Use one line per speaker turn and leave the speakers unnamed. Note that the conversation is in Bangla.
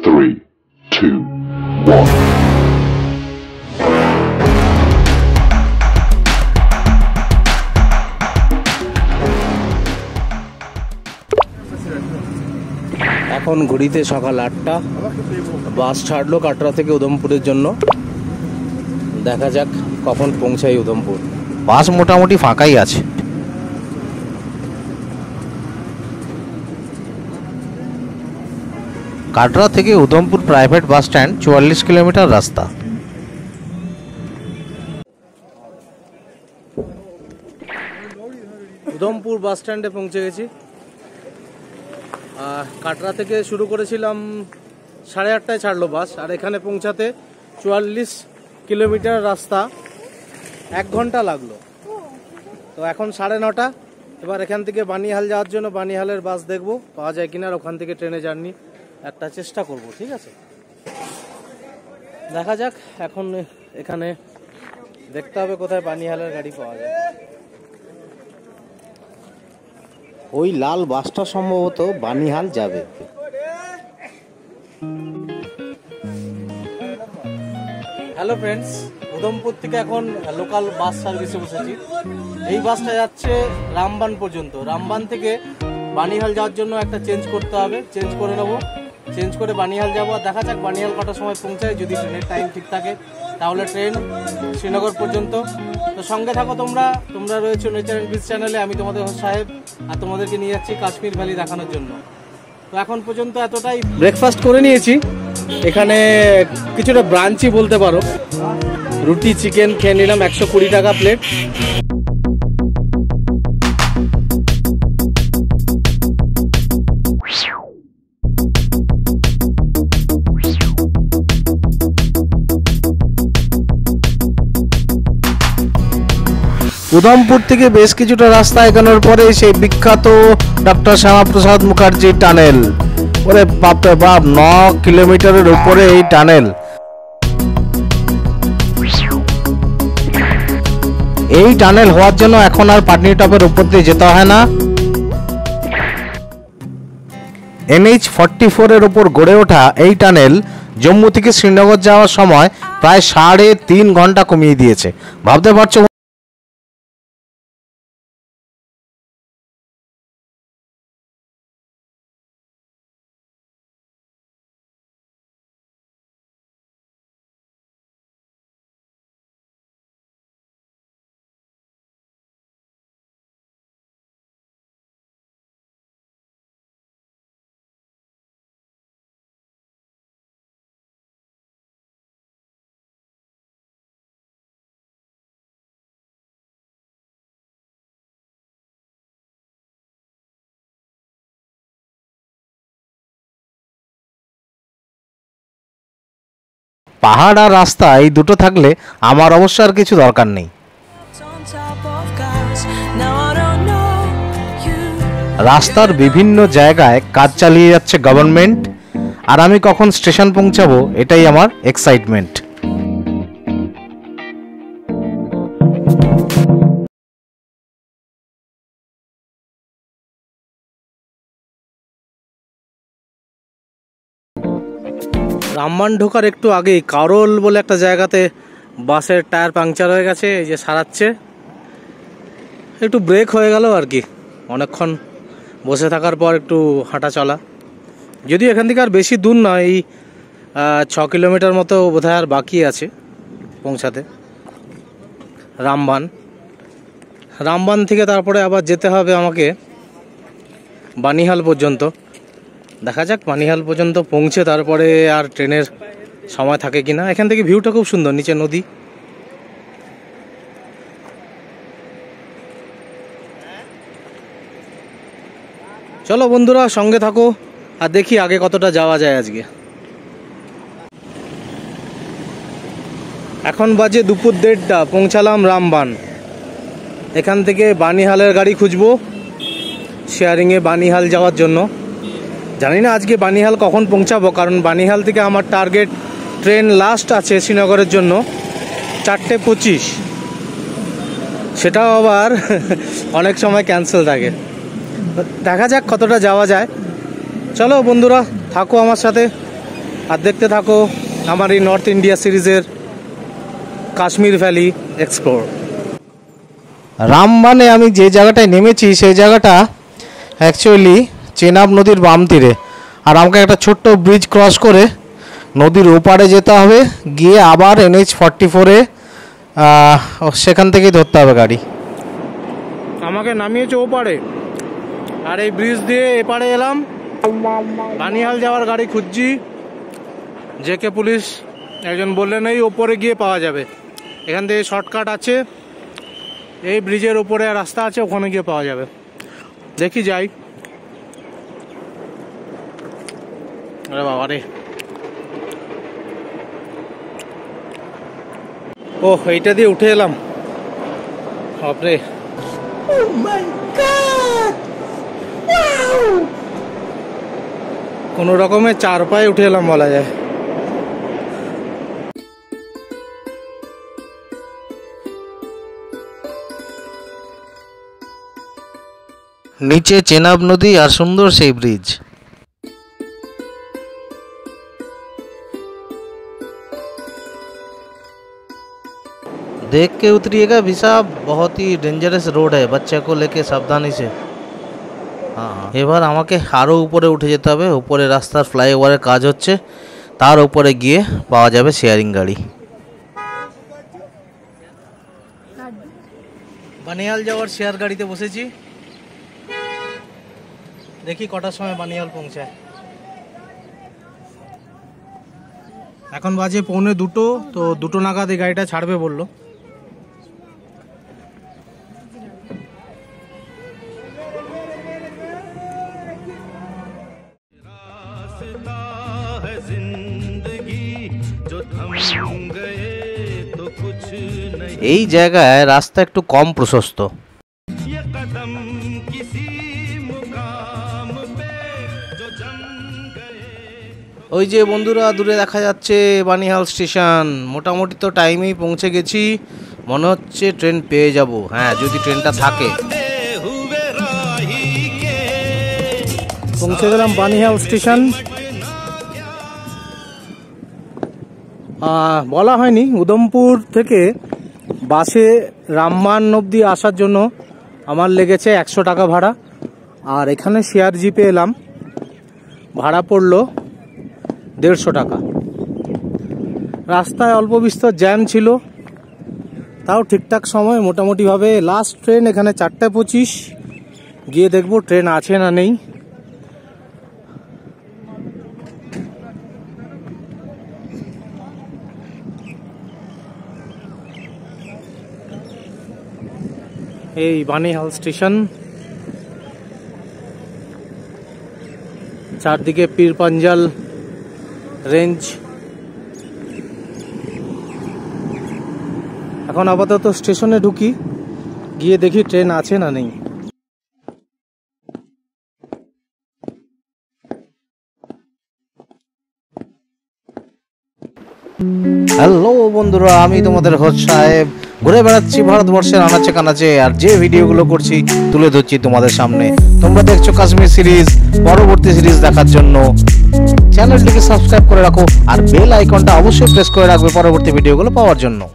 3, 2, 1.
এখন ঘড়িতে সকাল 8টা, বাস ছাড়লো কাটরা থেকে উধমপুরের জন্য। দেখা যাক কখন পৌঁছাই উধমপুর। বাস মোটামুটি ফাঁকাই আছে। কাটরা থেকে Udhampur private bus stand 44 kilometre রাস্তা। উধমপুর বাস স্ট্যান্ডে পৌঁছে গেছি। কাটরা থেকে শুরু করেছিলাম 8:30টায় ছাড়লো বাস, আর এখানে পৌঁছাতে 44 কিলোমিটার রাস্তা, 1 ঘন্টা লাগলো। তো এখন 9:30। এবার এখান থেকে বানিহাল যাওয়ার জন্য বানিহালের বাস দেখবো পাওয়া যায় কিনা, আর ওখান থেকে ট্রেনে জার্নি একটা চেষ্টা করব। ঠিক আছে, দেখা যাক। এখন এখানে দেখতে হবে কোথায় বানিহালের গাড়ি পাওয়া যায়। ওই লাল বাসটা সম্ভবত বানিহাল যাবে। হ্যালো ফ্রেন্ডস, উধমপুর থেকে এখন লোকাল বাস সার্ভিসে বসেছি। এই বাসটা যাচ্ছে রামবান পর্যন্ত। রামবান থেকে বানিহাল যাওয়ার জন্য একটা চেঞ্জ করতে হবে, চেঞ্জ করে নেবো। চেঞ্জ করে বানিহাল যাবো, আর দেখা যাক বানিহাল কটার সময় পৌঁছায়। যদি ট্রেনের টাইম ঠিক থাকে তাহলে ট্রেন শ্রীনগর পর্যন্ত। তো সঙ্গে থাকো তোমরা রয়েছো নেচার অ্যান্ড বিচ চ্যানেলে। আমি তোমাদের হোস্ট সাহেব, আর তোমাদেরকে নিয়ে যাচ্ছি কাশ্মীর ভ্যালি দেখানোর জন্য। তো এখন পর্যন্ত এতটাই। ব্রেকফাস্ট করে নিয়েছি, এখানে কিছুটা ব্রাঞ্চই বলতে পারো। রুটি চিকেন খেয়ে নিলাম, 120 টাকা প্লেট। উধমপুর থেকে বেশ কিছুটা রাস্তা এগোনোর পরে সেই বিখ্যাত ডক্টর শ্যামাপ্রসাদ মুখার্জি টানেল। ওরে বাপরে বাপ, 9 কিলোমিটারের উপরে এই টানেল। এই টানেল হওয়ার জন্য এখন আর পাটনি টপের উপর দিয়ে যেতে হয় না। NH-44 এর উপর গড়ে ওঠা এই টানেল জম্মু থেকে শ্রীনগর যাওয়ার সময় প্রায় 3.5 ঘন্টা কমিয়ে দিয়েছে। ভাবতে পারছো পাহাড় আর রাস্তা এই দুটো থাকলে আমার অবশ্য আর কিছু দরকার নেই। রাস্তার বিভিন্ন জায়গায় কাজ চালিয়ে যাচ্ছে গভর্নমেন্ট, আর আমি কখন স্টেশন পৌঁছাবো এটাই আমার এক্সাইটমেন্ট। রামবান ঢোকার একটু আগেই কারোল বলে একটা জায়গাতে বাসের টায়ার পাংচার হয়ে গেছে, এই যে সারাচ্ছে। একটু ব্রেক হয়ে গেল আর কি, অনেকক্ষণ বসে থাকার পর একটু হাঁটা চলা। যদিও এখান থেকে আর বেশি দূর নয়, এই 6 কিলোমিটার মতো বোধহয় আর বাকি আছে পৌঁছাতে রামবান থেকে। তারপরে আবার যেতে হবে আমাকে বানিহাল পর্যন্ত। দেখা যাক বানিহাল পর্যন্ত পৌঁছে তারপরে আর ট্রেনের সময় থাকে কিনা। এখান থেকে ভিউটা খুব সুন্দর, নিচে নদী। চলো বন্ধুরা সঙ্গে থাকো, আর দেখি আগে কতটা যাওয়া যায় আজকে। এখন বাজে দুপুর 1:30, পৌঁছালাম রামবান। এখান থেকে বানিহালের গাড়ি খুঁজবো শেয়ারিংয়ে বানিহাল যাওয়ার জন্য। জানি না আজকে বানিহাল কখন পৌঁছাবো, কারণ বানিহাল থেকে আমার টার্গেট ট্রেন লাস্ট আছে শ্রীনগরের জন্য 4:25। সেটাও আবার অনেক সময় ক্যান্সেল থাকে। দেখা যাক কতটা যাওয়া যায়। চলো বন্ধুরা থাকো আমার সাথে, আর দেখতে থাকো আমার এই নর্থ ইন্ডিয়া সিরিজের কাশ্মীর ভ্যালি এক্সপ্লোর। রামবানে আমি যে জায়গাটায় নেমেছি সেই জায়গাটা অ্যাকচুয়ালি চেনাব নদীর বাম তীরে, আর আমাকে একটা ছোট্ট ব্রিজ ক্রস করে নদীর ওপারে যেতে হবে, গিয়ে আবার NH44-এ সেখান থেকেই ধরতে হবে গাড়ি। আমাকে নামিয়েছে ওপারে, আর এই ব্রিজ দিয়ে এপারে এলাম। বানিহাল যাওয়ার গাড়ি খুঁজছি, জেকে পুলিশ একজন বললেন এই ওপরে গিয়ে পাওয়া যাবে, এখান থেকে শর্টকাট আছে, এই ব্রিজের ওপরে রাস্তা আছে, ওখানে গিয়ে পাওয়া যাবে। দেখি যাই। আরে বাবা রে, ও এইটা দিয়ে উঠে এলাম, বাপরে। কোনো রকমে 4 পায়ে উঠে এলাম বলা যায়। নিচে চেনাব নদী আর সুন্দর সেই ब्रिज। देख के उतरिएगा भी साहब, बहुत ही डेंजरस रोड है, बच्चे को लेके सावधानी से। हाँ, এবার আমাকে আরো উপরে উঠে যেতে হবে। উপরে রাস্তার ফ্লাইওভারের কাজ হচ্ছে, তার উপরে গিয়ে পাওয়া যাবে শেয়ারিং গাড়ি। বানিহাল যাওয়ার শেয়ার গাড়িতে বসেছি, দেখি কটার সময় বানিহাল পৌঁছায়। এখন বাজে 1:45, তো 2টো নাগাদ এই গাড়িটা ছাড়বে বললো। এই জায়গায় রাস্তা একটু কম প্রশস্ত। ওই যে বন্ধুরা দূরে দেখা যাচ্ছে বানিহাল স্টেশন। মোটামুটি তো টাইমেই পৌঁছে গেছি, মনে হচ্ছে ট্রেন পেয়ে যাব। হ্যাঁ, যদি ট্রেনটা থাকে। পৌঁছে গেলাম বানিহাল স্টেশন। বলা হয়নি, উদমপুর থেকে বাসে রামবান অবধি আসার জন্য আমার লেগেছে 100 টাকা ভাড়া, আর এখানে শেয়ার জিপে এলাম, ভাড়া পড়লো 150 টাকা। রাস্তায় অল্প বিস্তর জ্যাম ছিল, তাও ঠিকঠাক সময় মোটামুটিভাবে। লাস্ট ট্রেন এখানে 4:25, গিয়ে দেখবো ট্রেন আছে না নেই। এই বানিহাল স্টেশন, চারদিকে পীর পাঞ্জাল রেঞ্জ। এখন আপাতত স্টেশনে ঢুকি, গিয়ে দেখি ট্রেন আছে না নেই। হ্যালো বন্ধুরা, আমি তোমাদের হোস্ট সাহেব ঘুরে বেড়াচ্ছি ভারতবর্ষের আনাচে কানাচে, আর যে ভিডিওগুলো করছি তুলে ধরছি তোমাদের সামনে। তোমরা দেখছো কাশ্মীর সিরিজ, পরবর্তী সিরিজ দেখার জন্য চ্যানেলটিকে সাবস্ক্রাইব করে রাখো, আর বেল আইকনটা অবশ্যই প্রেস করে রাখবে পরবর্তী ভিডিওগুলো পাওয়ার জন্য।